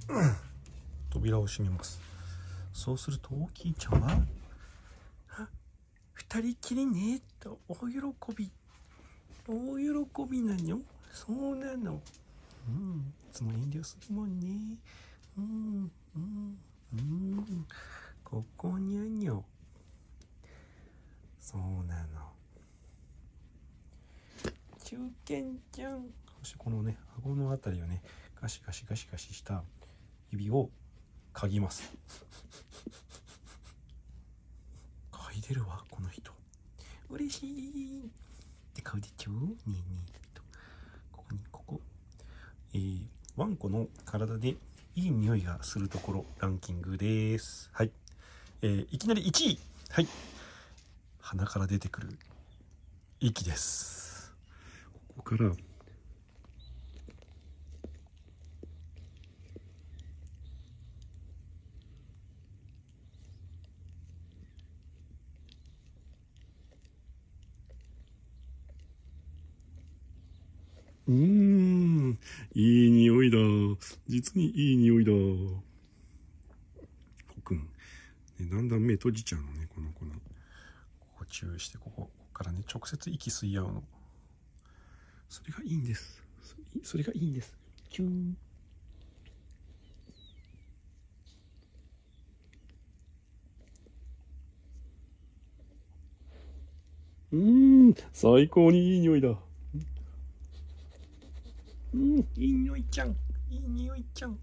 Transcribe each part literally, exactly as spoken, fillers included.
扉を閉めます。そうすると大きいちゃんは二人きりねと大喜び大喜びなの。そうなの。うん、いつも遠慮するもんね。うんうんうん、ここにゃにょ。そうなの。中堅ちゃん。そしてこのね、顎のあたりをね、ガシガシガシガシした指を嗅ぎます。嗅いでるわ、この人。嬉しいって顔でちょう。ねえねえと。ここに、ここ。えー、ワンコの体でいい匂いがするところランキングです。はい。えー、いきなりいちい。はい。鼻から出てくる息です。ここから、うーん、いい匂いだ。実にいい匂いだ。こくん、ね、だんだん目閉じちゃうのね、この子の。ここ注意して、ここ、ここからね、直接息吸い合うの。それがいいんです。そ, それがいいんです。キューン。うーん、最高にいい匂いだ。うん、いい匂いちゃん。いい匂いちゃん。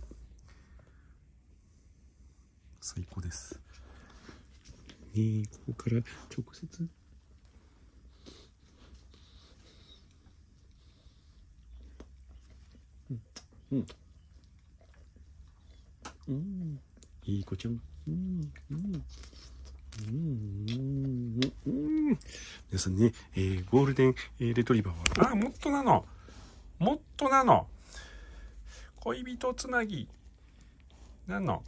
最高です。ねえ、ここから直接。うん。うん。うん。いい子ちゃん。うん。うん。うん。うん。ですね、えー、ゴールデン、えー、レトリバーは、あ、もっとなの。もっとなの。恋人つなぎ。なの。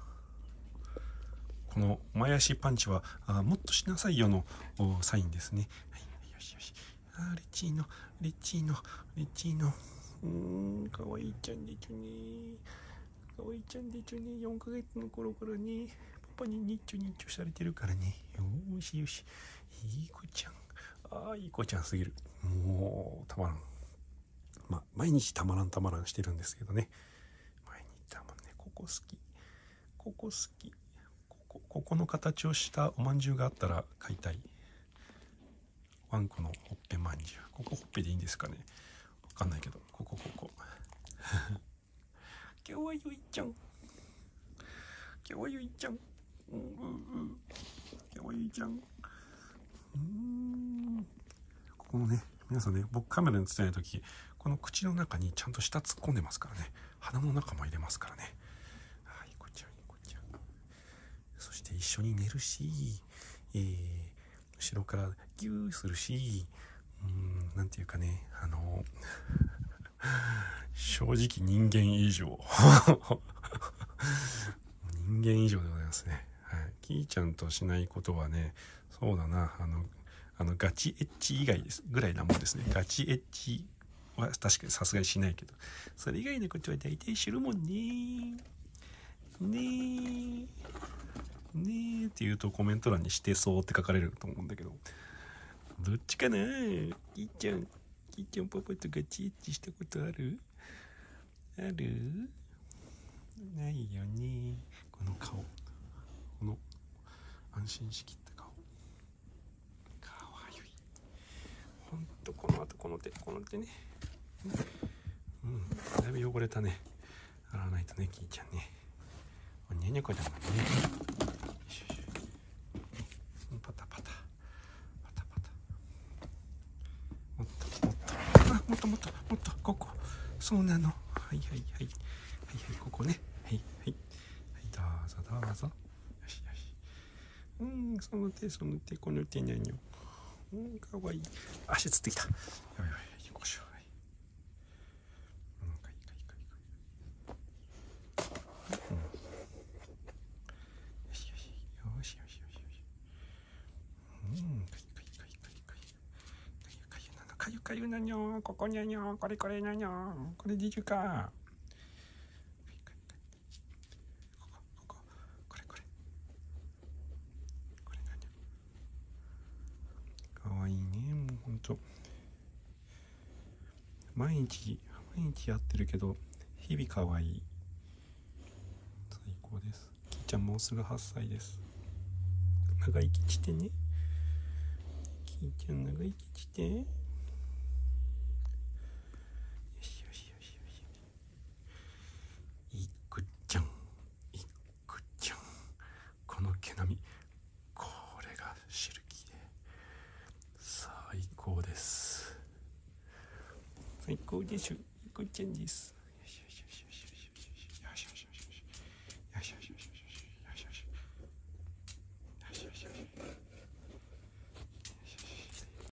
この前足パンチは、あ、もっとしなさいよのサインですね。はい、よしよし。あ、レッチーノ、レッチーノ、レッチーノ。うーん、かわいいちゃんでちゅね。かわいいちゃんでちゅね。よんかげつの頃からね、パパにニッチョニッチョされてるからね。よしよし。いい子ちゃん。ああ、いい子ちゃんすぎる。もう、たまらん。まあ、毎日たまらんたまらんしてるんですけどね。毎日たまんね。ここ好き。ここ好き。ここ、ここの形をしたおまんじゅうがあったら買いたい。ワンコのほっぺまんじゅう。ここほっぺでいいんですかね。わかんないけど、ここここ。かわゆいちゃん。かわゆいちゃん。うんうんうん。かわゆいちゃん。うーん。ここのね、皆さんね、僕カメラに映ってないとき、この口の中にちゃんと舌突っ込んでますからね。鼻の中も入れますからね。ああ、いい子ちゃん、いい子ちゃん。そして一緒に寝るし、えー、後ろからギューするし、うーん、なんていうかね、あの、正直人間以上。人間以上でございますね。はい。キーちゃんとしないことはね、そうだな、あの、あのガチエッチ以外ですぐらいなもんですね。ガチエッチは確かにさすがにしないけど、それ以外のことは大体知るもんね。ねえ。ねえって言うとコメント欄にしてそうって書かれると思うんだけど、どっちかな。キーちゃん、キーちゃんパパとガチエッチしたことある？ある？ないよね。この顔、この安心しきった顔、かわゆい。ほんとこの後この手、この手ね。うん、だいぶ汚れたね。洗わないとね、キーちゃんね。おにゃにゃこだもんね。パタパタパタパタ。もっともっと、あ、もっともっともっと、ここ。そうなの。はいはいはいはいはい、ここね。はいはいはい、どうぞどうぞ。よしよし。うん、その手その手、この手にゃにょ。うん、かわいい。足つってきた。よいよい、よこしょ。はい。うん、かいかいかいかい。うん。よしよしよしよしよしよし。うん、かいかいかいかいかい。かゆかゆなの、かゆかゆなにょ。ここにゃにょ。これこれなにょ。これでちゅか。かいかいか毎日毎日やってるけど日々可愛い。最高です。きーちゃんもうすぐはっさいです。長生きしてね。きーちゃん長生きして。よしよしよしよし。いくちゃんいくちゃん、この毛並み、これがシルキーで最高です。最高でしょ。いくちゃんです。